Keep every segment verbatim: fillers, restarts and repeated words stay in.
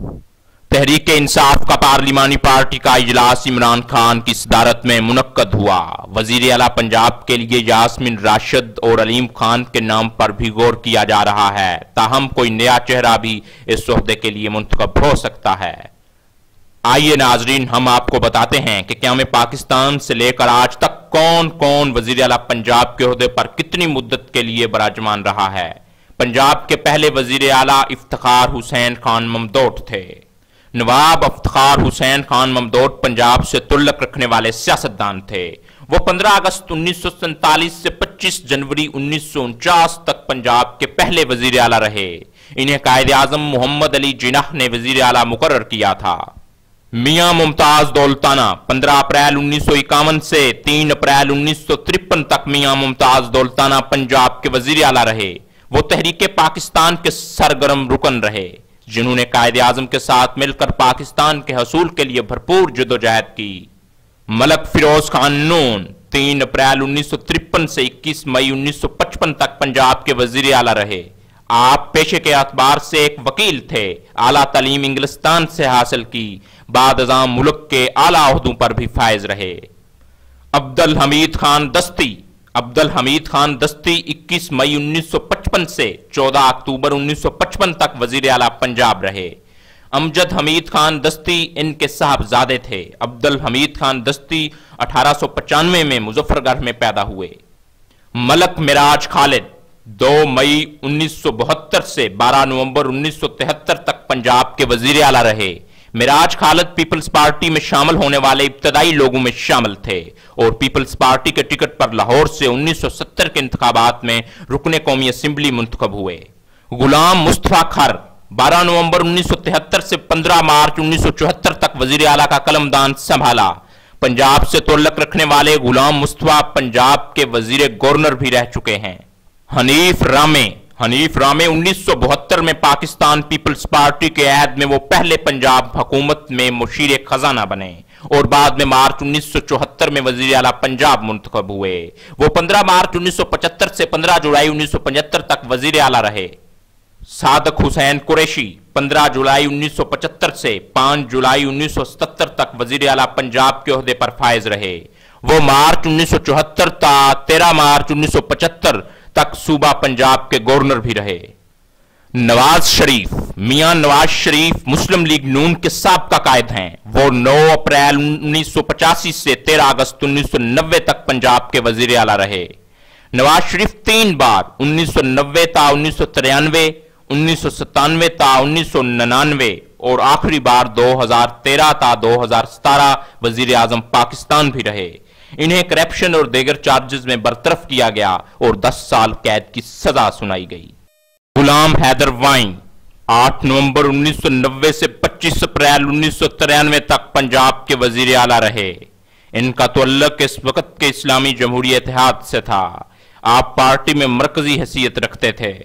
तहरीक इंसाफ का पार्लिमानी पार्टी का इजलास इमरान खान की सदारत में मुनक्कद हुआ। वजीर आला पंजाब के लिए यास्मीन राशिद और अलीम खान के नाम पर भी गौर किया जा रहा है, ताहम कोई नया चेहरा भी इस ओहदे के लिए मुंतखब हो सकता है। आइए नाजरीन, हम आपको बताते हैं कि क़याम पाकिस्तान से लेकर आज तक कौन कौन वजीर आला पंजाब के ओहदे पर कितनी मुद्दत के लिए बराजमान रहा है। पंजाब के पहले वजीर आला इफ्तिखार हुसैन खान ममदोट थे। नवाब इफ्तिखार हुसैन खान ममदोट पंजाब से तुल्लक रखने वाले सियासतदान थे। वो पंद्रह अगस्त उन्नीस सौ सैंतालीस से पच्चीस जनवरी उन्नीस सौ उनचास तक पंजाब के पहले वजीर आला रहे। इन्हें कायद आजम मोहम्मद अली जिन्नाह ने वजीर आला मुकर्रर किया था। मियां मुमताज दौलताना पंद्रह अप्रैल उन्नीस सौ इक्यावन से तीन अप्रैल उन्नीस सौ तिरपन तक मियां मुमताज दौलताना पंजाब के वजीर आला रहे। वो तहरीक पाकिस्तान के सरगर्म रुकन रहे, जिन्होंने कायद आजम के साथ मिलकर पाकिस्तान के हसूल के लिए भरपूर जदोजहद की। मलक फिरोज खान नून तीन अप्रैल उन्नीस सौ तिरपन से इक्कीस मई उन्नीस सौ पचपन तक पंजाब के वजीर आला रहे। आप पेशे के अतबार से एक वकील थे। आला तालीम इंग्लिस्तान से हासिल की। बाद अज़ाम मुल्क के आला ओहदों पर भी फायज रहे। अब्दुल हमीद खान दस्ती अब्दुल हमीद खान दस्ती इक्कीस मई उन्नीस सौ पचपन से चौदह अक्टूबर उन्नीस सौ पचपन तक वजीर आला पंजाब रहे। अमजद हमीद खान दस्ती इनके साहबजादे थे। अब्दुल हमीद खान दस्ती अठारह सौ पचानवे में मुजफ्फरगढ़ में पैदा हुए। मलक मिराज खालिद दो मई उन्नीस सौ बहत्तर से बारह नवंबर उन्नीस सौ तिहत्तर तक पंजाब के वजीर आला रहे। मिराज खालिद पीपल्स पार्टी में शामिल होने वाले इब्तदाई लोगों में शामिल थे और पीपल्स पार्टी के टिकट पर लाहौर से उन्नीस सौ सत्तर के इंतखाबात में रुकने कौमी असेंबली मुंतखब हुए। गुलाम मुस्तफा खर बारह नवंबर उन्नीस सौ तिहत्तर से पंद्रह मार्च उन्नीस सौ चौहत्तर तक वजीर आला का कलमदान संभाला। पंजाब से तल्लुक रखने वाले गुलाम मुस्तफा पंजाब के वजीर गवर्नर भी रह चुके हैं। हनीफ रामे हनीफ रामे उन्नीस सौ बहत्तर में पाकिस्तान पीपल्स पार्टी के अहद में वो पहले पंजाब हुकूमत में मुशीर खजाना बने और बाद में मार्च उन्नीस सौ चौहत्तर में वजीर आला पंजाब मुंतखब हुए। वो पंद्रह मार्च उन्नीस सौ पचहत्तर से पंद्रह जुलाई उन्नीस सौ पचहत्तर तक वजीर आला रहे। सादक हुसैन कुरैशी पंद्रह जुलाई उन्नीस सौ पचहत्तर से पांच जुलाई उन्नीस सौ सत्तर तक वजीर आला पंजाब के ओहदे पर फायज रहे। वो मार्च उन्नीस सौ चौहत्तर ता तेरह मार्च उन्नीस सौ पचहत्तर तक सूबा पंजाब के गवर्नर भी रहे। नवाज शरीफ मियां नवाज शरीफ मुस्लिम लीग नून के साबका कायद हैं। वो नौ अप्रैल उन्नीस सौ पचासी से तेरह अगस्त उन्नीस सौ नब्बे तक पंजाब के वजीर आला रहे। नवाज शरीफ तीन बार उन्नीस सौ नब्बे ता उन्नीस सौ तिरानवे, उन्नीस सौ सत्तानवे ता उन्नीस सौ निन्यानवे और आखिरी बार दो हजार तेरह ता दो हजार सतारह वजीर आजम पाकिस्तान भी रहे। इन्हें करप्शन और दीगर चार्जेस में बरतरफ किया गया और दस साल कैद की सजा सुनाई गई। गुलाम हैदर वाइन आठ नवंबर उन्नीस सौ नब्बे से पच्चीस अप्रैल उन्नीस सौ तिरानवे तक पंजाब के वजीर आला रहे। इनका तल्लुक इस वक्त के इस्लामी जमहूरी इत्तेहाद से था। आप पार्टी में मरकजी हैसियत रखते थे।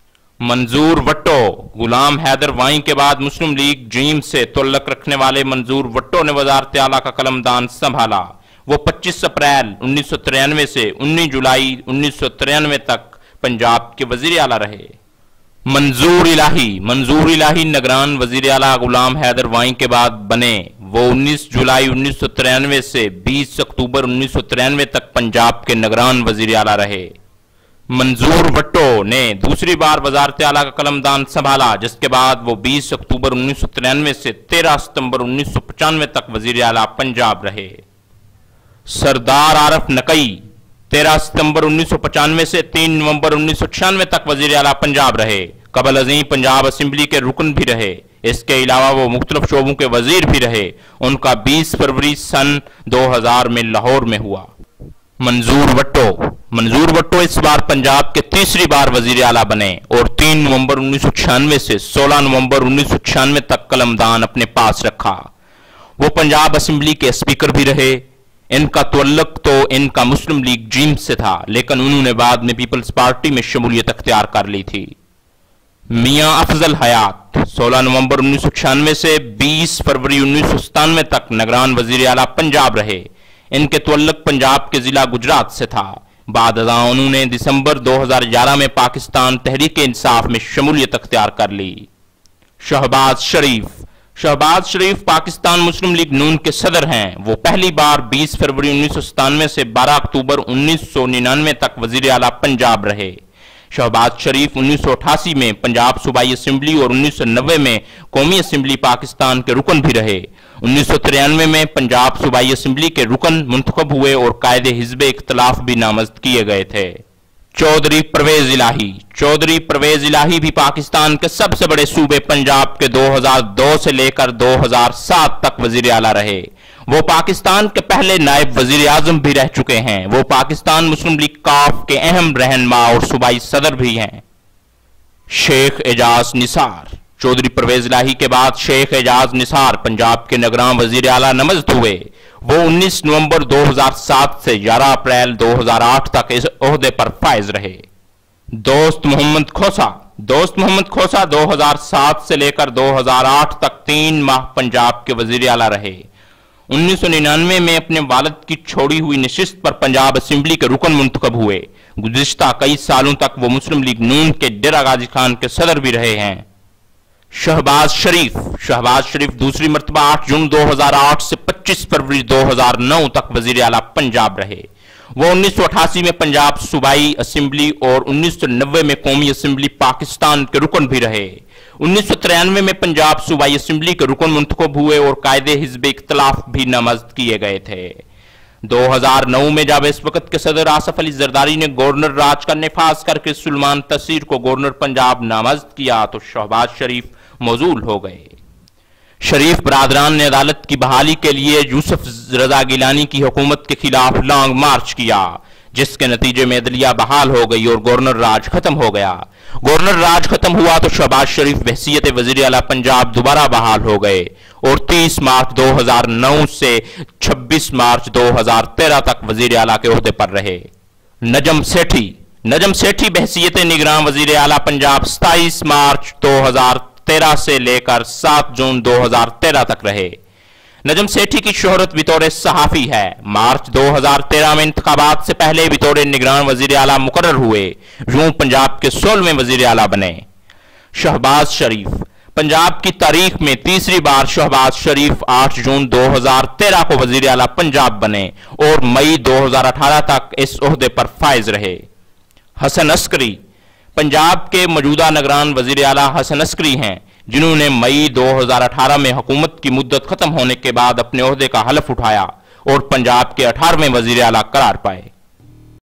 मंजूर वट्टो गुलाम हैदर वाइन के बाद मुस्लिम लीग जीम से तल्लुक रखने वाले मंजूर वट्टो ने वजारत आला का कलमदान संभाला। वो पच्चीस अप्रैल उन्नीस सौ तिरानवे से उन्नीस जुलाई उन्नीस सौ तिरानवे तक पंजाब के वजीर आला रहे। मंजूर इलाही मंजूर इलाही निगरान वजीर आला गुलाम हैदर वाइन के बाद बने। वो उन्नीस जुलाई उन्नीस सौ तिरानवे से बीस अक्टूबर उन्नीस सौ तिरानवे तक पंजाब के निगरान वजीर आला रहे। मंजूर वट्टो ने दूसरी बार वजारत आला का कलमदान संभाला, जिसके बाद वो बीस अक्टूबर उन्नीस सौ तिरानवे से तेरह सितंबर उन्नीस सौ पचानवे तक वजीर आला पंजाब रहे। सरदार आरफ नकई तेरह सितंबर उन्नीस सौ पचानवे से तीन नवंबर उन्नीस सौ छियानवे तक वजीर आला पंजाब रहे। कबल अजीम पंजाब असेंबली के रुकन भी रहे। इसके अलावा वो मुख्तलिफ शोबों के वजीर भी रहे। उनका बीस फरवरी सन दो हजार में लाहौर में हुआ। मंजूर वट्टो मंजूर वट्टो इस बार पंजाब के तीसरी बार वजीर आला बने और तीन नवंबर उन्नीस सौ छियानवे से सोलह नवंबर उन्नीस सौ छियानवे तक कलमदान अपने पास रखा। वो पंजाब असेंबली के स्पीकर भी रहे। इनका तल्लुक तो इनका मुस्लिम लीग जीम से था, लेकिन उन्होंने बाद में पीपल्स पार्टी में शमूलियत अख्तियार कर ली थी। मियां अफजल हयात सोलह नवंबर उन्नीस सौ छियानवे से बीस फरवरी उन्नीस सौ सतानवे तक निगरान वजीर आला पंजाब रहे। इनके तल्लुक पंजाब के जिला गुजरात से था। बाद उन्होंने दिसंबर दो हजार ग्यारह में पाकिस्तान तहरीक इंसाफ में शमूलियत अख्तियार कर ली। शहबाज शरीफ शहबाज शरीफ पाकिस्तान मुस्लिम लीग नून के सदर हैं। वो पहली बार बीस फरवरी उन्नीस सौ सतानवे से बारह अक्टूबर उन्नीस सौ निन्यानवे तक वजीर आला पंजाब रहे। शहबाज शरीफ उन्नीस सौ अठासी में पंजाब सूबाई असेंबली और उन्नीस सौ नब्बे में कौमी असेंबली पाकिस्तान के रुकन भी रहे। उन्नीस सौ तिरानवे में पंजाब सूबाई असेंबली के रुकन मुंतखब हुए और कायदे हिज़्ब इख्तिलाफ भी नामजद किए गए थे। चौधरी परवेज इलाही चौधरी परवेज इलाही भी पाकिस्तान के सबसे बड़े सूबे पंजाब के दो हज़ार दो से लेकर दो हज़ार सात तक वजीर आला रहे। वो पाकिस्तान के पहले नायब वजीर आजम भी रह चुके हैं। वो पाकिस्तान मुस्लिम लीग काफ के अहम रहनुमा और सूबाई सदर भी हैं। शेख एजाज निसार चौधरी परवेज इलाही के बाद शेख एजाज निसार पंजाब के निगरान वजीर आला नामजद हुए। वो उन्नीस नवंबर दो हज़ार सात से ग्यारह अप्रैल दो हज़ार आठ तक इस ओहदे पर फाइज रहे। दोस्त मोहम्मद खोसा दोस्त मोहम्मद खोसा दो हज़ार सात से लेकर दो हज़ार आठ तक तीन माह पंजाब के वजीर आला रहे। उन्नीस सौ निन्यानवे में अपने वालिद की छोड़ी हुई नशिस्त पर पंजाब असेंबली के रुकन मुंतखब हुए। गुज़िश्ता कई सालों तक वो मुस्लिम लीग नून के डेरा गाजी खान के सदर भी रहे हैं। शहबाज शरीफ शहबाज शरीफ दूसरी मरतबा आठ जून दो हज़ार आठ से पच्चीस फरवरी दो हज़ार नौ तक वजीर आला पंजाब रहे। वो उन्नीस सौ अठासी में पंजाब सूबाई असेंबली और उन्नीस सौ नब्बे में कौमी असेंबली पाकिस्तान के रुकन भी रहे। उन्नीस सौ तिरानवे में पंजाब सूबाई असेंबली के रुकन मुंतखब हुए और कायदे हिज़्ब इख्तिलाफ भी नामजद किए गए थे। दो हज़ार नौ में जब इस वक्त के सदर आसफ अली जरदारी ने गवर्नर राज का नफाज करके सुलेमान तसीर को गवर्नर पंजाब नामजद किया तो शहबाज शरीफ मौजूल हो गए। शरीफ बरादरान ने अदालत की बहाली के लिए यूसुफ रजा गिलानी की हुकूमत के खिलाफ लॉन्ग मार्च किया, जिसके नतीजे में अदलिया बहाल हो गई और गवर्नर राज खत्म हो गया। गवर्नर राज खत्म हुआ तो शहबाज शरीफ बहसीयत वजीर आला पंजाब दोबारा बहाल हो गए और तीस मार्च दो हज़ार नौ से छब्बीस मार्च दो हज़ार तेरह तक वजीर आला के ओहदे पर रहे। नजम सेठी नजम सेठी बहसीयत निगरान वजीर आला पंजाब सताईस मार्च दो हज़ार तेरह से लेकर सात जून दो हज़ार तेरह तक रहे। नजम सेठी की शोहरत बितौर सहाफी है। मार्च दो हज़ार तेरह में इंतखाबात से पहले बितौर निगरान वजीर आला मुकर्रर हुए। यूं पंजाब के सोलहवें वजीर आला बने। शहबाज शरीफ पंजाब की तारीख में तीसरी बार शहबाज शरीफ आठ जून दो हज़ार तेरह को वजीर आला पंजाब बने और मई दो हज़ार अठारह तक इस ओहदे पर फाइज रहे। हसन अस्करी पंजाब के मौजूदा निगरान वजीर आला हसन अस्करी हैं, जिन्होंने मई दो हज़ार अठारह में हुकूमत की मुद्दत खत्म होने के बाद अपने ओहदे का हलफ उठाया और पंजाब के अठारहवें वजीर आला करार पाए।